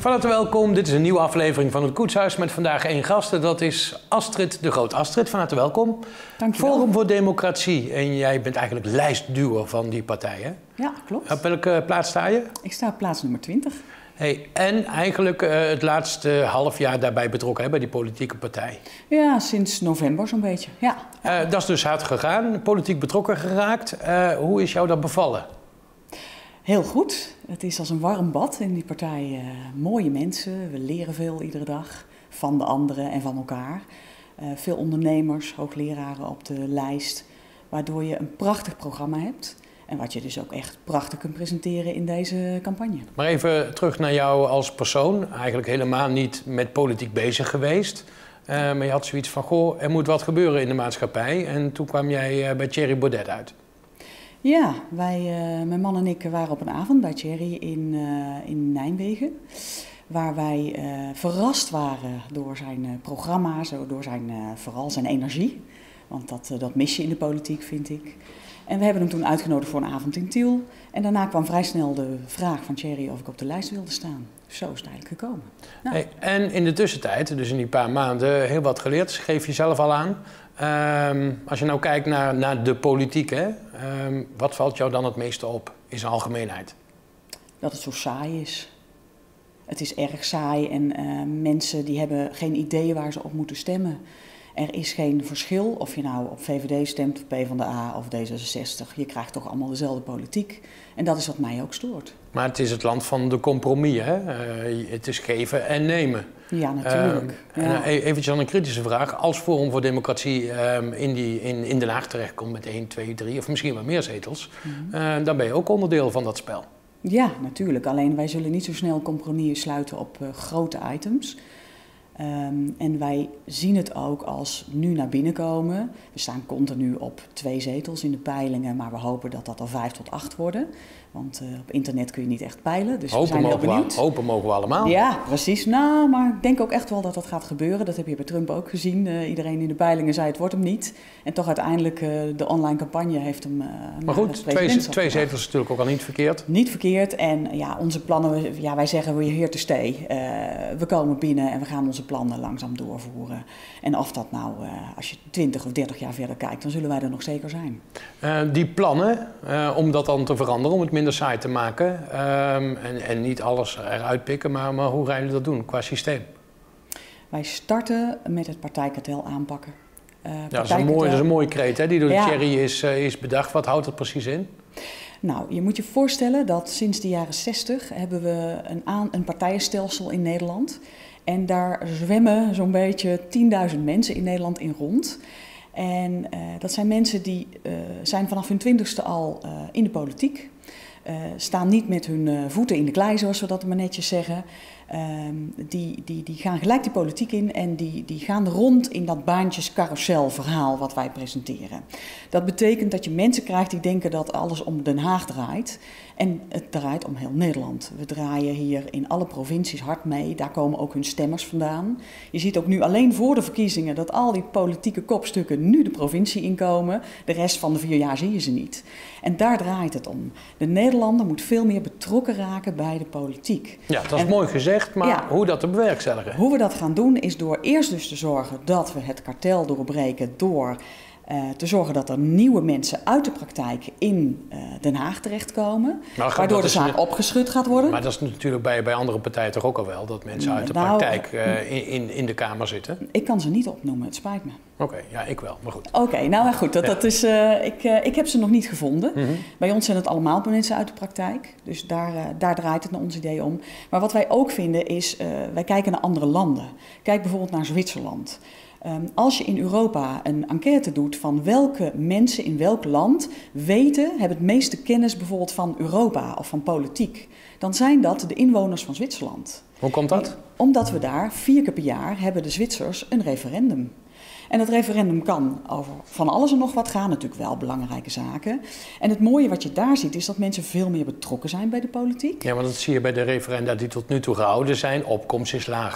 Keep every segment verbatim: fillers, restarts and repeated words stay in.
Van harte welkom. Dit is een nieuwe aflevering van het Koetshuis met vandaag één gast. Dat is Astrid de Groot. Astrid, van harte welkom. Dank je wel. Forum voor Democratie. En jij bent eigenlijk lijstduwer van die partij, hè? Ja, klopt. Op welke plaats sta je? Ik sta op plaats nummer twintig. Hey, en eigenlijk uh, het laatste half jaar daarbij betrokken, hè, bij die politieke partij. Ja, sinds november zo'n beetje, ja. Uh, dat is dus hard gegaan, politiek betrokken geraakt. Uh, hoe is jou dat bevallen? Heel goed. Het is als een warm bad in die partij. Uh, mooie mensen, we leren veel iedere dag van de anderen en van elkaar. Uh, veel ondernemers, hoogleraren op de lijst, waardoor je een prachtig programma hebt. En wat je dus ook echt prachtig kunt presenteren in deze campagne. Maar even terug naar jou als persoon. Eigenlijk helemaal niet met politiek bezig geweest. Uh, maar je had zoiets van, goh, er moet wat gebeuren in de maatschappij. En toen kwam jij uh, bij Thierry Baudet uit. Ja, wij, uh, mijn man en ik waren op een avond bij Thierry in, uh, in Nijmegen. Waar wij uh, verrast waren door zijn uh, programma's, door zijn, uh, vooral zijn energie. Want dat, uh, dat mis je in de politiek, vind ik. En we hebben hem toen uitgenodigd voor een avond in Tiel. En daarna kwam vrij snel de vraag van Thierry of ik op de lijst wilde staan. Zo is het eigenlijk gekomen. Nou. Hey, en in de tussentijd, dus in die paar maanden, heel wat geleerd. Geef je zelf al aan. Um, als je nou kijkt naar, naar de politiek, hè, um, wat valt jou dan het meeste op in zijn algemeenheid? Dat het zo saai is. Het is erg saai en uh, mensen die hebben geen idee waar ze op moeten stemmen. Er is geen verschil of je nou op V V D stemt, of PvdA of D zesenzestig. Je krijgt toch allemaal dezelfde politiek. En dat is wat mij ook stoort. Maar het is het land van de compromis, hè? Uh, het is geven en nemen. Ja, natuurlijk. Uh, ja. En eventjes dan een kritische vraag. Als Forum voor Democratie uh, in, die, in, in Den Haag terechtkomt met één, twee, drie of misschien wel meer zetels, mm-hmm. uh, dan ben je ook onderdeel van dat spel. Ja, natuurlijk. Alleen wij zullen niet zo snel compromis sluiten op uh, grote items. Um, en wij zien het ook als nu naar binnen komen. We staan continu op twee zetels in de peilingen, maar we hopen dat dat al vijf tot acht worden. Want uh, op internet kun je niet echt peilen, dus hopen we zijn heel benieuwd. We, hopen mogen we allemaal. Ja, precies. Nou, maar ik denk ook echt wel dat dat gaat gebeuren. Dat heb je bij Trump ook gezien. Uh, iedereen in de peilingen zei het wordt hem niet. En toch uiteindelijk uh, de online campagne heeft hem uh, Maar goed, twee, twee zetels is natuurlijk ook al niet verkeerd. Niet verkeerd. En ja, onze plannen, ja, wij zeggen we're here to stay. Uh, we komen binnen en we gaan onze plannen langzaam doorvoeren. En of dat nou, uh, als je twintig of dertig jaar verder kijkt, dan zullen wij er nog zeker zijn. Uh, die plannen, uh, om dat dan te veranderen, om het minder saai te maken um, en, en niet alles eruit pikken, maar, maar hoe gaan jullie dat doen qua systeem? Wij starten met het partijkartel aanpakken. Uh, ja, dat, is een mooi, dat is een mooie kreet, hè, die door ja. Thierry is, uh, is bedacht. Wat houdt het precies in? Nou, je moet je voorstellen dat sinds de jaren zestig hebben we een, aan, een partijenstelsel in Nederland. En daar zwemmen zo'n beetje tienduizend mensen in Nederland in rond. En uh, dat zijn mensen die uh, zijn vanaf hun twintigste al uh, in de politiek. Uh, staan niet met hun uh, voeten in de klei, zoals we dat maar netjes zeggen. Uh, die, die, die gaan gelijk die politiek in en die, die gaan rond in dat baantjes-carouselverhaal wat wij presenteren. Dat betekent dat je mensen krijgt die denken dat alles om Den Haag draait. En het draait om heel Nederland. We draaien hier in alle provincies hard mee. Daar komen ook hun stemmers vandaan. Je ziet ook nu alleen voor de verkiezingen dat al die politieke kopstukken nu de provincie inkomen. De rest van de vier jaar zie je ze niet. En daar draait het om. De Nederlander moet veel meer betrokken raken bij de politiek. Ja, dat is en, mooi gezegd, maar ja, hoe dat te bewerkstelligen? Hoe we dat gaan doen is door eerst dus te zorgen dat we het kartel doorbreken door Uh, te zorgen dat er nieuwe mensen uit de praktijk in uh, Den Haag terechtkomen, nou, waardoor de zaak een... opgeschud gaat worden. Maar dat is natuurlijk bij, bij andere partijen toch ook al wel, dat mensen uit de nou, praktijk uh, in, in, in de Kamer zitten? Ik kan ze niet opnoemen, het spijt me. Oké, okay, ja, ik wel, maar goed. Oké, okay, nou goed, dat, ja. dat is, uh, ik, uh, ik heb ze nog niet gevonden. Mm-hmm. Bij ons zijn het allemaal mensen uit de praktijk, dus daar, uh, daar draait het naar ons idee om. Maar wat wij ook vinden is, uh, wij kijken naar andere landen. Kijk bijvoorbeeld naar Zwitserland. Um, als je in Europa een enquête doet van welke mensen in welk land weten, hebben het meeste kennis bijvoorbeeld van Europa of van politiek, dan zijn dat de inwoners van Zwitserland. Hoe komt dat? Omdat we daar vier keer per jaar hebben de Zwitsers een referendum. En dat referendum kan over van alles en nog wat gaan, natuurlijk wel belangrijke zaken. En het mooie wat je daar ziet is dat mensen veel meer betrokken zijn bij de politiek. Ja, want dat zie je bij de referenda die tot nu toe gehouden zijn. Opkomst is laag, hè?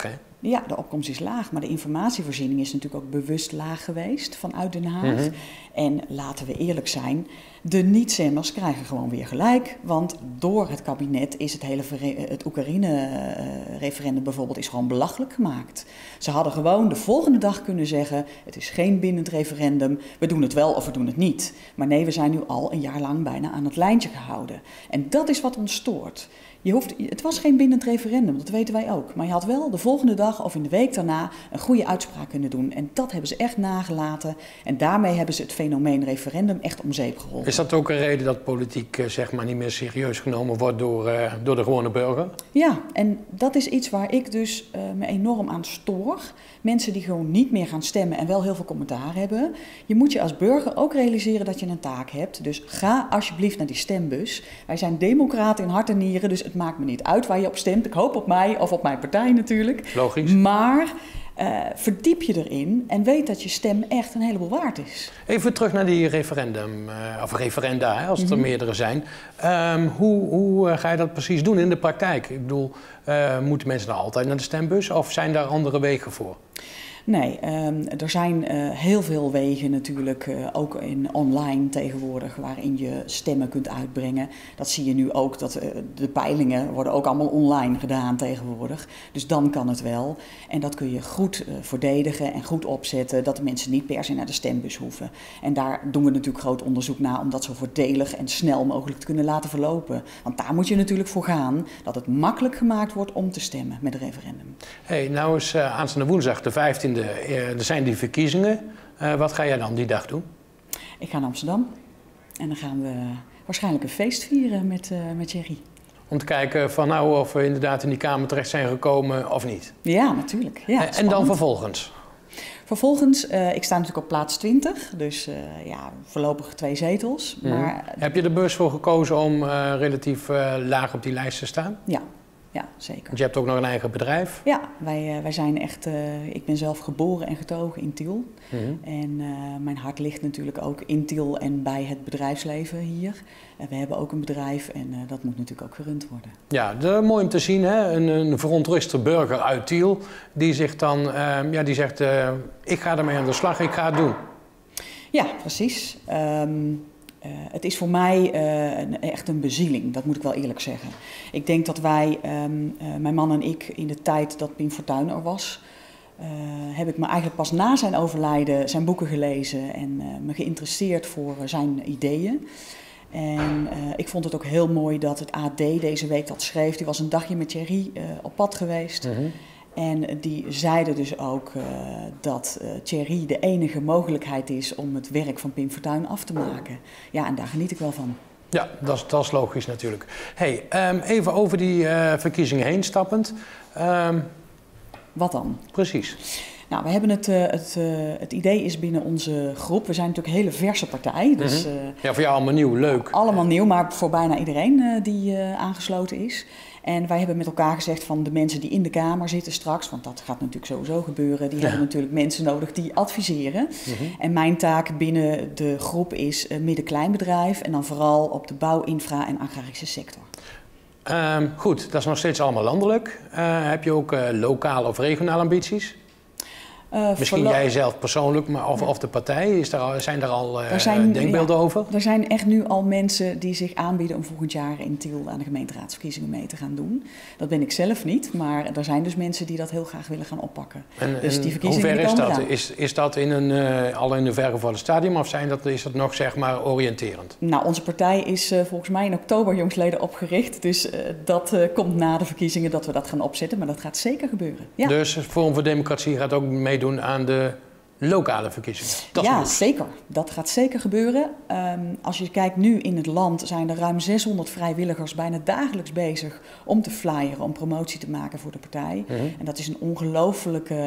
Ja, de opkomst is laag, maar de informatievoorziening is natuurlijk ook bewust laag geweest vanuit Den Haag. Mm-hmm. En laten we eerlijk zijn, de niet-stemmers krijgen gewoon weer gelijk. Want door het kabinet is het hele het Oekraïne-referendum bijvoorbeeld is gewoon belachelijk gemaakt. Ze hadden gewoon de volgende dag kunnen zeggen, het is geen bindend referendum, we doen het wel of we doen het niet. Maar nee, we zijn nu al een jaar lang bijna aan het lijntje gehouden. En dat is wat ons stoort. Je hoeft, het was geen bindend referendum, dat weten wij ook. Maar je had wel de volgende dag of in de week daarna een goede uitspraak kunnen doen. En dat hebben ze echt nagelaten. En daarmee hebben ze het fenomeen referendum echt om zeep geholpen. Is dat ook een reden dat politiek zeg maar, niet meer serieus genomen wordt door, uh, door de gewone burger? Ja, en dat is iets waar ik dus uh, me enorm aan stoor. Mensen die gewoon niet meer gaan stemmen en wel heel veel commentaar hebben. Je moet je als burger ook realiseren dat je een taak hebt. Dus ga alsjeblieft naar die stembus. Wij zijn democraten in hart en nieren, dus het maakt me niet uit waar je op stemt. Ik hoop op mij of op mijn partij natuurlijk. Logisch. Maar uh, verdiep je erin en weet dat je stem echt een heleboel waard is. Even terug naar die referendum, uh, of referenda, hè, als het Mm-hmm. er meerdere zijn. Um, hoe hoe uh, ga je dat precies doen in de praktijk? Ik bedoel, uh, moeten mensen dan altijd naar de stembus of zijn daar andere wegen voor? Nee, um, er zijn uh, heel veel wegen natuurlijk, uh, ook in online tegenwoordig, waarin je stemmen kunt uitbrengen. Dat zie je nu ook, dat uh, de peilingen worden ook allemaal online gedaan tegenwoordig. Dus dan kan het wel. En dat kun je goed uh, verdedigen en goed opzetten, dat de mensen niet per se naar de stembus hoeven. En daar doen we natuurlijk groot onderzoek naar om dat zo voordelig en snel mogelijk te kunnen laten verlopen. Want daar moet je natuurlijk voor gaan, dat het makkelijk gemaakt wordt om te stemmen met een referendum. Hey, nou is uh, aanstaande woensdag de vijftiende. Uh, er zijn die verkiezingen. Uh, wat ga jij dan die dag doen? Ik ga naar Amsterdam en dan gaan we waarschijnlijk een feest vieren met, uh, met Thierry. Om te kijken van nou of we inderdaad in die Kamer terecht zijn gekomen of niet. Ja, natuurlijk. Ja, uh, en dan vervolgens? Vervolgens, uh, ik sta natuurlijk op plaats twintig, dus uh, ja, voorlopig twee zetels. Mm-hmm. Maar, heb je er bewust voor gekozen om uh, relatief uh, laag op die lijst te staan? Ja. Ja, zeker. Want je hebt ook nog een eigen bedrijf? Ja, wij, uh, wij zijn echt... Uh, ik ben zelf geboren en getogen in Tiel. Mm-hmm. En uh, mijn hart ligt natuurlijk ook in Tiel en bij het bedrijfsleven hier. Uh, we hebben ook een bedrijf en uh, dat moet natuurlijk ook gerund worden. Ja, de, mooi om te zien, hè? Een, een verontruste burger uit Tiel die zich dan, uh, ja, die zegt, uh, ik ga ermee aan de slag, ik ga het doen. Ja, precies. Um, Uh, het is voor mij uh, een, echt een bezieling, dat moet ik wel eerlijk zeggen. Ik denk dat wij, um, uh, mijn man en ik, in de tijd dat Pim Fortuyn er was, uh, heb ik me eigenlijk pas na zijn overlijden zijn boeken gelezen en uh, me geïnteresseerd voor uh, zijn ideeën. En uh, ik vond het ook heel mooi dat het A D deze week dat schreef. Die was een dagje met Thierry uh, op pad geweest. Mm-hmm. En die zeiden dus ook uh, dat uh, Thierry de enige mogelijkheid is om het werk van Pim Fortuyn af te maken. Ja, en daar geniet ik wel van. Ja, dat is, dat is logisch natuurlijk. Hey, um, even over die uh, verkiezingen heen stappend. Um, Wat dan? Precies. Nou, we hebben het, uh, het, uh, het idee is binnen onze groep, we zijn natuurlijk een hele verse partij. Dus, uh, ja, voor jou allemaal nieuw, leuk. Allemaal nieuw, maar voor bijna iedereen uh, die uh, aangesloten is. En wij hebben met elkaar gezegd van de mensen die in de Kamer zitten straks, want dat gaat natuurlijk sowieso gebeuren, die ja. hebben natuurlijk mensen nodig die adviseren. Mm-hmm. En mijn taak binnen de groep is uh, midden-kleinbedrijf en dan vooral op de bouw, infra en agrarische sector. Um, goed, dat is nog steeds allemaal landelijk. Uh, heb je ook uh, lokale of regionale ambities? Uh, Misschien verlo- jij zelf persoonlijk, maar of, of de partij, is daar, zijn daar al uh, er zijn, denkbeelden ja, over? Er zijn echt nu al mensen die zich aanbieden om volgend jaar in Tiel aan de gemeenteraadsverkiezingen mee te gaan doen. Dat ben ik zelf niet, maar er zijn dus mensen die dat heel graag willen gaan oppakken. En, dus en die verkiezingen hoe ver is dat? Eraan. Is, is dat in een, uh, al in een vergevallen stadium of zijn dat, is dat nog zeg maar oriënterend? Nou, onze partij is uh, volgens mij in oktober jongsleden opgericht. Dus uh, dat uh, komt na de verkiezingen dat we dat gaan opzetten, maar dat gaat zeker gebeuren. Ja. Dus Forum voor Democratie gaat ook meedoen aan de lokale verkiezingen? Dat ja, zeker. Dat gaat zeker gebeuren. Um, als je kijkt nu in het land zijn er ruim zeshonderd vrijwilligers bijna dagelijks bezig om te flyeren, om promotie te maken voor de partij. Mm-hmm. En dat is een ongelofelijke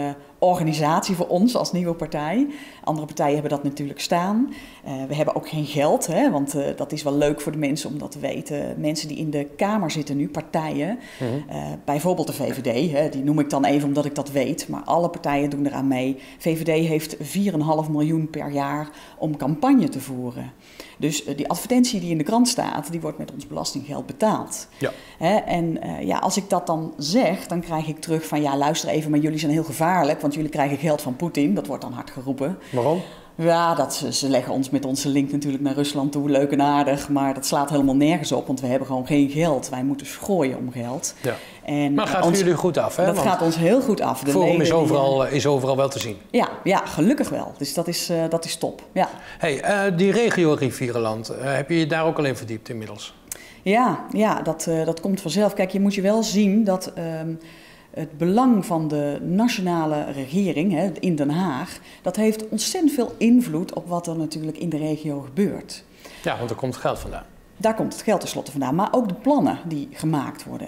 organisatie voor ons als nieuwe partij. Andere partijen hebben dat natuurlijk staan. Uh, we hebben ook geen geld, hè, want uh, dat is wel leuk voor de mensen om dat te weten. Mensen die in de Kamer zitten nu, partijen, mm-hmm. uh, bijvoorbeeld de V V D, hè, die noem ik dan even omdat ik dat weet, maar alle partijen doen eraan mee. V V D heeft vier komma vijf miljoen per jaar om campagne te voeren. Dus uh, die advertentie die in de krant staat, die wordt met ons belastinggeld betaald. Ja. Hè, en uh, ja, als ik dat dan zeg, dan krijg ik terug van ja, luister even, maar jullie zijn heel gevaarlijk, want jullie krijgen geld van Poetin. Dat wordt dan hard geroepen. Waarom? Ja, dat ze, ze leggen ons met onze link natuurlijk naar Rusland toe, leuk en aardig, maar dat slaat helemaal nergens op, want we hebben gewoon geen geld. Wij moeten schooien om geld. Ja. En, maar gaat ons, jullie goed af, hè? Dat want gaat ons heel goed af. Het Forum is overal, die, is overal wel te zien. Ja, ja, gelukkig wel. Dus dat is, uh, dat is top. Ja. Hey, uh, die regio Rivierenland, uh, heb je je daar ook al in verdiept inmiddels? Ja, ja dat, uh, dat komt vanzelf. Kijk, je moet je wel zien dat Um, het belang van de nationale regering hè, in Den Haag, dat heeft ontzettend veel invloed op wat er natuurlijk in de regio gebeurt. Ja, want er komt geld vandaan. Daar komt het geld tenslotte vandaan, maar ook de plannen die gemaakt worden.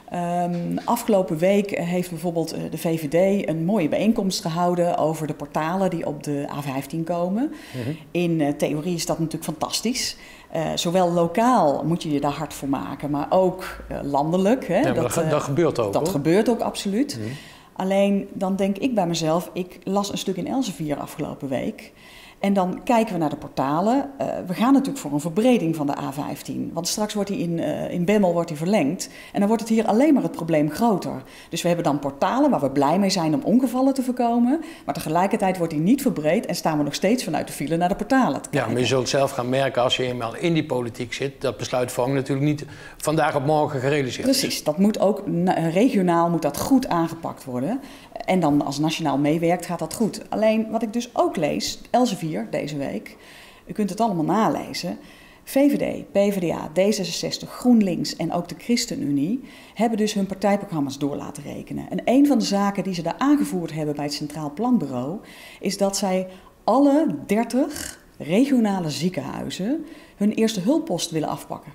Um, afgelopen week heeft bijvoorbeeld de V V D een mooie bijeenkomst gehouden over de portalen die op de A vijftien komen. Mm-hmm. In uh, theorie is dat natuurlijk fantastisch. Uh, zowel lokaal moet je je daar hard voor maken, maar ook uh, landelijk. Hè, ja, dat, dat, uh, dat gebeurt ook. Dat hoor. gebeurt ook absoluut. Mm-hmm. Alleen dan denk ik bij mezelf, ik las een stuk in Elsevier afgelopen week. En dan kijken we naar de portalen. Uh, we gaan natuurlijk voor een verbreding van de A vijftien. Want straks wordt die in, uh, in Bemmel wordt die verlengd. En dan wordt het hier alleen maar het probleem groter. Dus we hebben dan portalen waar we blij mee zijn om ongevallen te voorkomen. Maar tegelijkertijd wordt die niet verbreed en staan we nog steeds vanuit de file naar de portalen te kijken. Ja, maar je zult zelf gaan merken als je eenmaal in die politiek zit, dat besluitvorming natuurlijk niet vandaag op morgen gerealiseerd is. Precies, dat moet ook regionaal moet dat goed aangepakt worden. En dan als nationaal meewerkt gaat dat goed. Alleen wat ik dus ook lees, Elsevier deze week, u kunt het allemaal nalezen. V V D, P V D A, D zesenzestig, GroenLinks en ook de ChristenUnie hebben dus hun partijprogramma's door laten rekenen. En een van de zaken die ze daar aangevoerd hebben bij het Centraal Planbureau is dat zij alle dertig regionale ziekenhuizen hun eerste hulppost willen afpakken.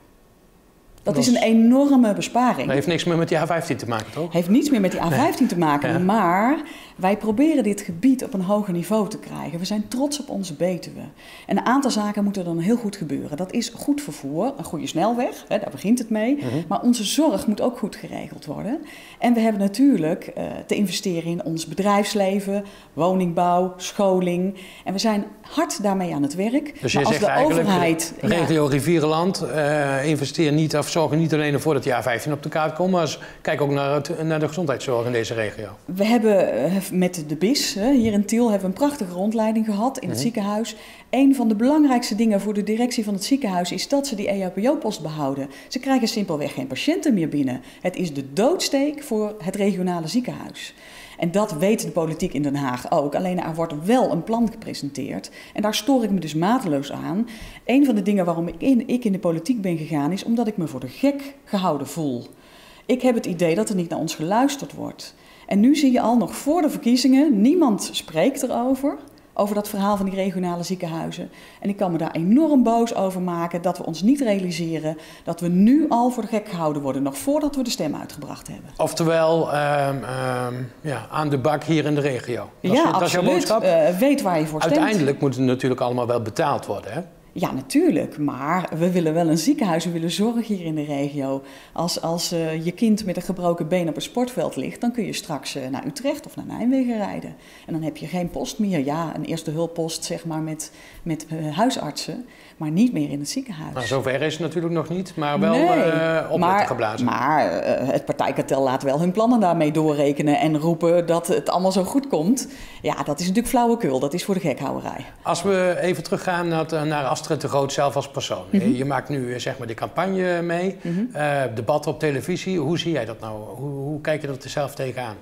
Dat, dat is een enorme besparing. Dat heeft niks meer met die A vijftien te maken, toch? Heeft niets meer met die A vijftien nee. te maken, ja. Maar wij proberen dit gebied op een hoger niveau te krijgen. We zijn trots op onze Betuwe. En een aantal zaken moeten dan heel goed gebeuren. Dat is goed vervoer, een goede snelweg, hè, daar begint het mee. Mm-hmm. Maar onze zorg moet ook goed geregeld worden. En we hebben natuurlijk uh, te investeren in ons bedrijfsleven, woningbouw, scholing. En we zijn hard daarmee aan het werk. Dus je maar als zegt de eigenlijk, overheid, regio ja, Rivierenland, uh, investeer niet of zorg niet alleen ervoor dat die A vijftien op de kaart komt, maar kijk ook naar, het, naar de gezondheidszorg in deze regio. We hebben uh, met de B I S, hier in Tiel, hebben we een prachtige rondleiding gehad in het mm-hmm. ziekenhuis. Een van de belangrijkste dingen voor de directie van het ziekenhuis is dat ze die E H P O-post behouden. Ze krijgen simpelweg geen patiënten meer binnen. Het is de doodsteek voor het regionale ziekenhuis. En dat weet de politiek in Den Haag ook. Alleen er wordt wel een plan gepresenteerd. En daar stoor ik me dus mateloos aan. Een van de dingen waarom ik in, ik in de politiek ben gegaan is omdat ik me voor de gek gehouden voel. Ik heb het idee dat er niet naar ons geluisterd wordt. En nu zie je al nog voor de verkiezingen, niemand spreekt erover. Over dat verhaal van die regionale ziekenhuizen. En ik kan me daar enorm boos over maken dat we ons niet realiseren dat we nu al voor de gek gehouden worden, nog voordat we de stem uitgebracht hebben. Oftewel, um, um, ja, aan de bak hier in de regio. Dat ja, is, dat absoluut. Is jouw boodschap? Uh, weet waar je voor stemt. Uiteindelijk moet het natuurlijk allemaal wel betaald worden, hè? Ja, natuurlijk. Maar we willen wel een ziekenhuis, we willen zorg hier in de regio. Als, als uh, je kind met een gebroken been op een sportveld ligt, dan kun je straks uh, naar Utrecht of naar Nijmegen rijden. En dan heb je geen post meer. Ja, een eerste hulppost zeg maar met, met uh, huisartsen, maar niet meer in het ziekenhuis. Nou, zover is het natuurlijk nog niet, maar wel nee, uh, opletten geblazen. Maar uh, het partijkartel laat wel hun plannen daarmee doorrekenen en roepen dat het allemaal zo goed komt. Ja, dat is natuurlijk flauwekul. Dat is voor de gekhouwerij. Als we even teruggaan naar, naar Astrid de Groot zelf als persoon. Mm-hmm. Je maakt nu zeg maar de campagne mee, mm-hmm. uh, debatten op televisie. Hoe zie jij dat nou? Hoe, hoe kijk je er zelf tegenaan?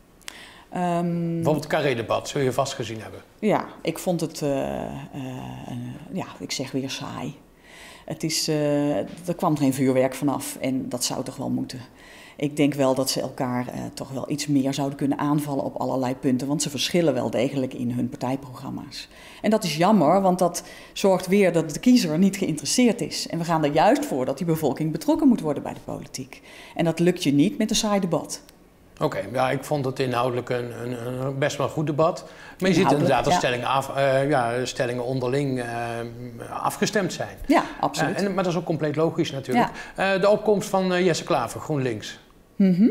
Um, Bijvoorbeeld het Carré-debat, zul je vast gezien hebben. Ja, ik vond het, uh, uh, uh, ja, ik zeg weer saai. Het is, uh, er kwam geen vuurwerk vanaf en dat zou toch wel moeten. Ik denk wel dat ze elkaar uh, toch wel iets meer zouden kunnen aanvallen op allerlei punten. Want ze verschillen wel degelijk in hun partijprogramma's. En dat is jammer, want dat zorgt weer dat de kiezer niet geïnteresseerd is. En we gaan er juist voor dat die bevolking betrokken moet worden bij de politiek. En dat lukt je niet met een saai debat. Oké, okay, ja, ik vond het inhoudelijk een, een, een best wel een goed debat. Maar je ziet inderdaad dat ja. stellingen, af, uh, ja, stellingen onderling uh, afgestemd zijn. Ja, absoluut. Uh, en, maar dat is ook compleet logisch natuurlijk. Ja. Uh, de opkomst van uh, Jesse Klaver, GroenLinks. Mm-hmm.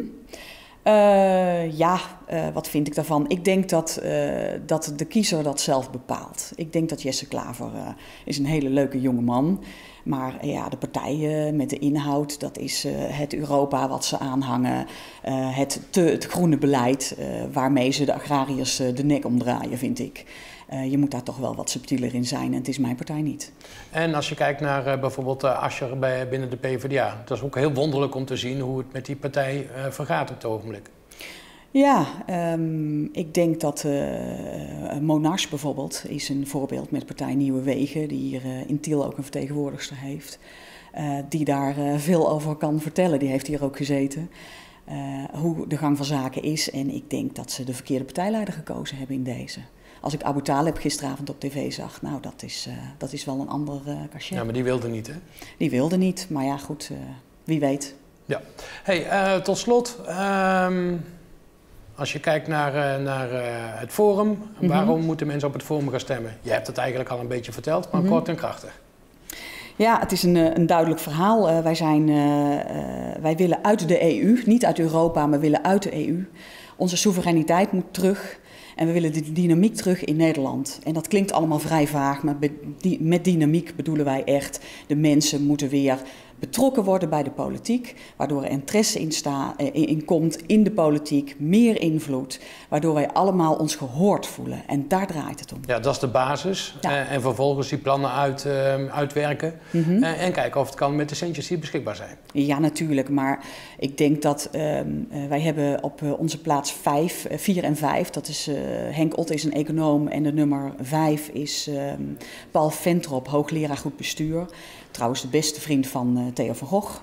Uh, ja, uh, wat vind ik daarvan? Ik denk dat, uh, dat de kiezer dat zelf bepaalt. Ik denk dat Jesse Klaver uh, is een hele leuke jonge man. Maar uh, ja, de partijen met de inhoud, dat is uh, het Europa wat ze aanhangen. Uh, het, te, het groene beleid uh, waarmee ze de agrariërs uh, de nek omdraaien, vind ik. Uh, je moet daar toch wel wat subtieler in zijn en het is mijn partij niet. En als je kijkt naar uh, bijvoorbeeld uh, Asscher bij, binnen de PvdA, dat is ook heel wonderlijk om te zien hoe het met die partij uh, vergaat op het ogenblik. Ja, um, ik denk dat uh, Monarch bijvoorbeeld is een voorbeeld met partij Nieuwe Wegen, die hier uh, in Tiel ook een vertegenwoordigster heeft, uh, die daar uh, veel over kan vertellen. Die heeft hier ook gezeten. Uh, hoe de gang van zaken is en ik denk dat ze de verkeerde partijleider gekozen hebben in deze. Als ik Abu Talib gisteravond op tv zag, nou dat is, uh, dat is wel een ander uh, cachet. Ja, maar die wilde niet, hè? Die wilde niet, maar ja goed, uh, wie weet. Ja. Hey, uh, tot slot, um, als je kijkt naar, uh, naar uh, het Forum, mm-hmm. waarom moeten mensen op het Forum gaan stemmen? Je hebt het eigenlijk al een beetje verteld, maar mm-hmm. kort en krachtig. Ja, het is een, een duidelijk verhaal. Uh, wij, zijn, uh, uh, wij willen uit de E U, niet uit Europa, maar willen uit de E U. Onze soevereiniteit moet terug. En we willen de dynamiek terug in Nederland. En dat klinkt allemaal vrij vaag, maar met dynamiek bedoelen wij echt... de mensen moeten weer betrokken worden bij de politiek, waardoor er interesse in, sta, in, in komt in de politiek, meer invloed, waardoor wij allemaal ons gehoord voelen. En daar draait het om. Ja, dat is de basis. Ja. Uh, en vervolgens die plannen uit, uh, uitwerken mm-hmm. uh, en kijken of het kan met de centjes die beschikbaar zijn. Ja, natuurlijk. Maar ik denk dat uh, uh, wij hebben op uh, onze plaats vijf, uh, vier en vijf, dat is uh, Henk Otte is een econoom en de nummer vijf is uh, Paul Ventrop, hoogleraar goed bestuur. Trouwens de beste vriend van uh, Theo van Gogh.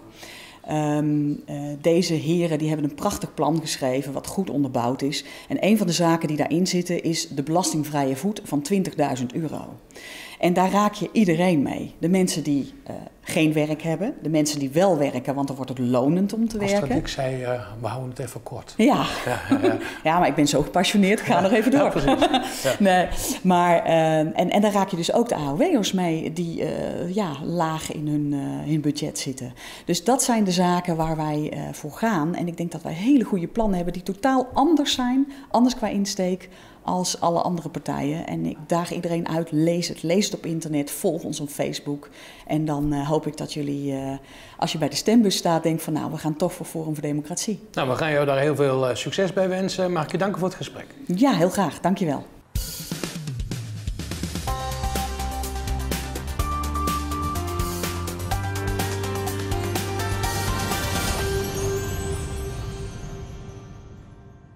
Um, uh, deze heren die hebben een prachtig plan geschreven wat goed onderbouwd is. En een van de zaken die daarin zitten is de belastingvrije voet van twintigduizend euro. En daar raak je iedereen mee. De mensen die uh, geen werk hebben, de mensen die wel werken, want dan wordt het lonend om te Als werken. ik zei, uh, we houden het even kort. Ja. Ja, ja, ja. Ja, maar ik ben zo gepassioneerd, ik ga ja. nog even door. Ja, precies. Ja. Nee, maar, uh, en, en dan raak je dus ook de A O W'ers mee die uh, ja, laag in hun, uh, hun budget zitten. Dus dat zijn de zaken waar wij uh, voor gaan. En ik denk dat wij hele goede plannen hebben die totaal anders zijn, anders qua insteek, als alle andere partijen. En ik daag iedereen uit, lees het. Lees het op internet, volg ons op Facebook. En dan uh, hoop ik dat jullie, uh, als je bij de stembus staat, denkt van nou, we gaan toch voor Forum voor Democratie. Nou, we gaan jou daar heel veel uh, succes bij wensen. Mag ik je danken voor het gesprek? Ja, heel graag. Dank je wel.